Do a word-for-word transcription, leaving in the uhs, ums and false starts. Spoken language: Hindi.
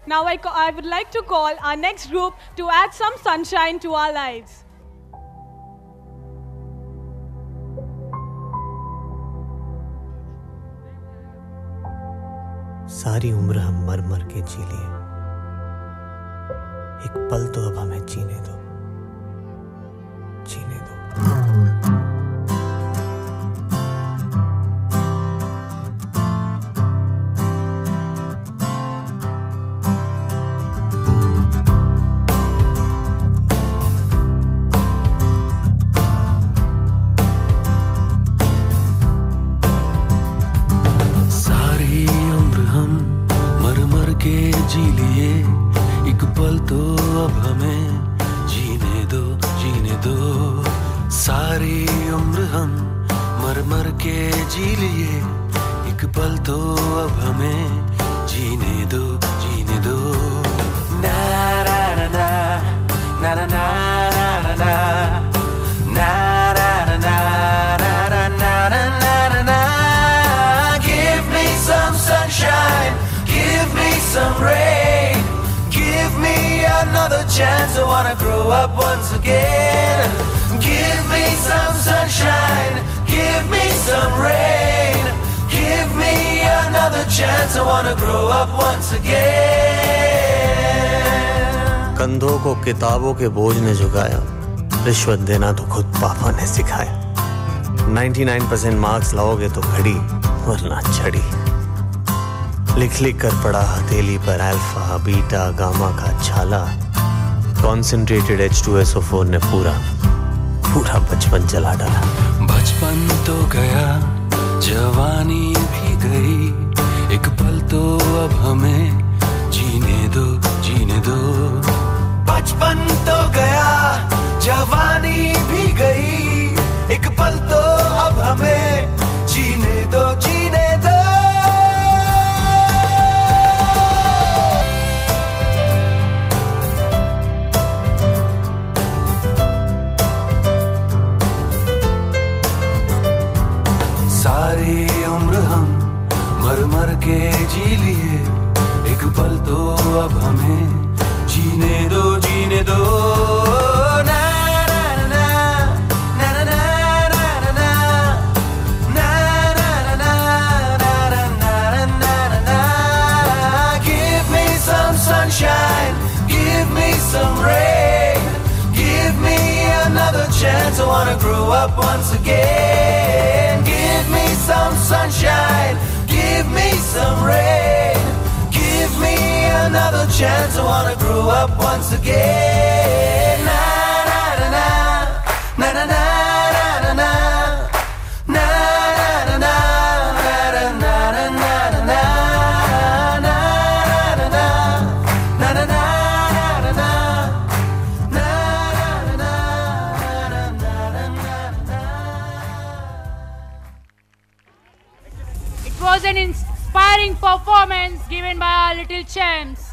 Now I, I would like to call our next group to add some sunshine to our lives. सारी उम्र हम मर मर के जी लिए, एक पल तो अब हमें जीने दो, जीने दो। जी लिए एक पल तो अब हमें जीने दो, जीने दो। सारी उम्र हम मर मर के जी लिए एक पल तो अब हमें जीने दो, जीने दो। ना ना ना ना ना ना ना ना ना ना ना ना ना ना ना। Give me some sunshine, give me some rain, give me another chance. I wanna grow up once again. Give me some sunshine, give me some rain, give me another chance. I wanna grow up once again. कंधों को किताबों के बोझ ने झुकाया, रिश्वत देना तो खुद पापा ने सिखाया। निन्यानवे परसेंट मार्क्स लाओगे तो घड़ी वरना छड़ी। लिख लिख कर पड़ा हथेली पर अल्फा बीटा गामा का छाला। Concentrated H two S O four ने पूरा पूरा बचपन जला डाला। बचपन तो गया, जवानी भी गई, एक पल तो अब हमें जीने दो, जीने दो। बचपन तो गया, जवानी भी गई, एक पल तो अब हमें जीने दो, जीने दो। सारी उम्र हम मर मर के जी लिए एक पल तो अब हमें जीने दो, जीने दो। ना ना ना ना ना ना ना ना ना ना ना। Give me some sunshine, give me some rain, give me another chance. I wanna grow up once again. Give me some sunshine, give me some rain, give me another chance. I wanna grow up once again. Na na na na na na na na na na na na It was an inspiring performance given by our little champs.